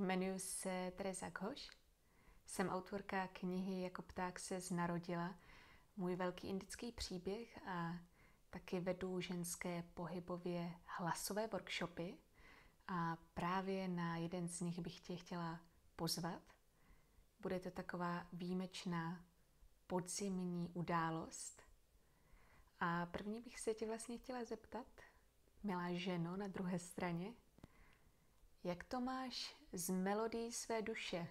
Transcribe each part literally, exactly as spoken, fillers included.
Jmenuji se Tereza Ghoš, jsem autorka knihy Jako pták ses narodila, můj velký indický příběh a taky vedu ženské pohybově hlasové workshopy a právě na jeden z nich bych tě chtěla pozvat. Bude to taková výjimečná podzimní událost. A první bych se tě vlastně chtěla zeptat, milá ženo na druhé straně, jak to máš s melodií své duše?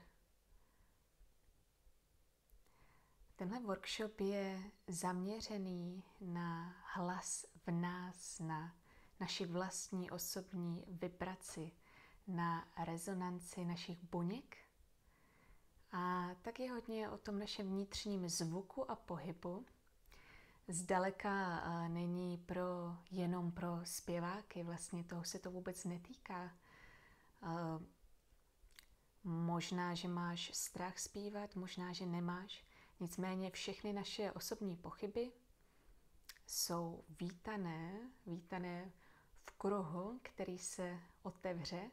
Tenhle workshop je zaměřený na hlas v nás, na naši vlastní osobní vibraci, na rezonanci našich buněk. A tak je hodně o tom našem vnitřním zvuku a pohybu. Zdaleka není pro, jenom pro zpěváky, vlastně toho se to vůbec netýká. Možná, že máš strach zpívat, možná, že nemáš. Nicméně všechny naše osobní pochyby jsou vítané, vítané v kruhu, který se otevře.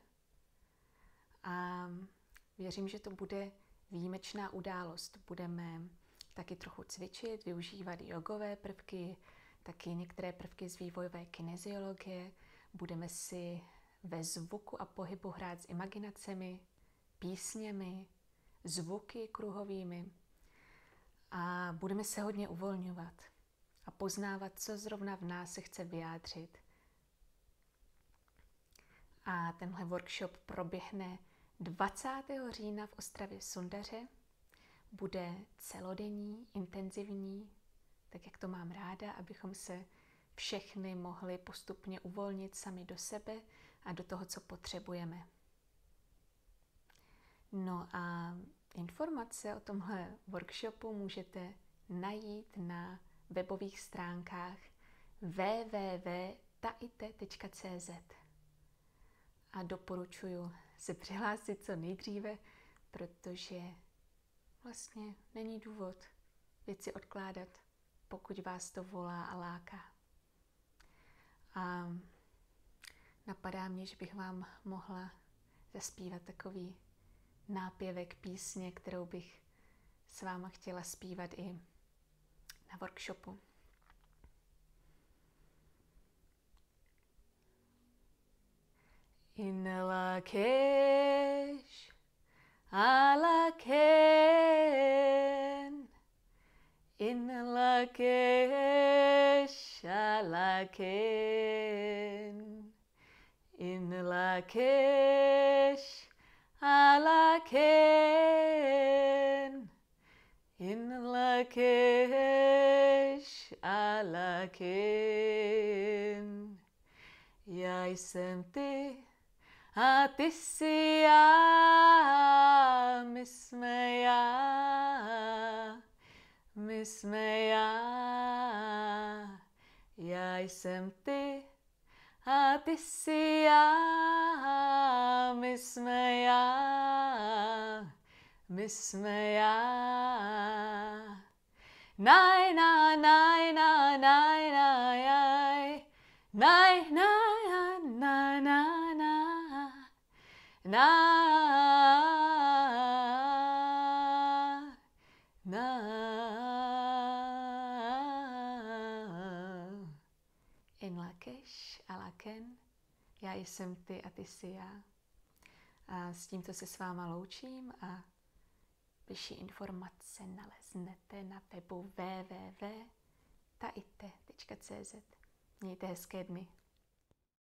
A věřím, že to bude výjimečná událost. Budeme taky trochu cvičit, využívat jogové prvky, taky některé prvky z vývojové kineziologie. Budeme si ve zvuku a pohybu hrát s imaginacemi, písněmi, zvuky kruhovými a budeme se hodně uvolňovat a poznávat, co zrovna v nás se chce vyjádřit. A tenhle workshop proběhne dvacátého října v Ostravě Sundaře. Bude celodenní, intenzivní, tak jak to mám ráda, abychom se všechny mohli postupně uvolnit sami do sebe a do toho, co potřebujeme. No a informace o tomhle workshopu můžete najít na webových stránkách w w w tečka taite tečka c z. A doporučuji se přihlásit co nejdříve, protože vlastně není důvod věci odkládat, pokud vás to volá a láká. A napadá mě, že bych vám mohla zaspívat takový nápěvek písně, kterou bych s váma chtěla zpívat i na workshopu. In Lakesh Alaken, in Lakesh Alaken, in Lakesh Alaken, in Lakesh Alaken. Já jsem ty a ty jsi já, my jsme já, my jsme já. Já jsem ty a ty jsi já, my jsme já, my jsme já. Naj, na, naj, na, naj, na, jaj. Naj, na, na, na, na, na, na. In Lakesh Alaken, já jsem ty a ty jsi já. A s tímto se s váma loučím a bližší informace naleznete na webu w w w tečka taite tečka c z. Mějte hezké dny.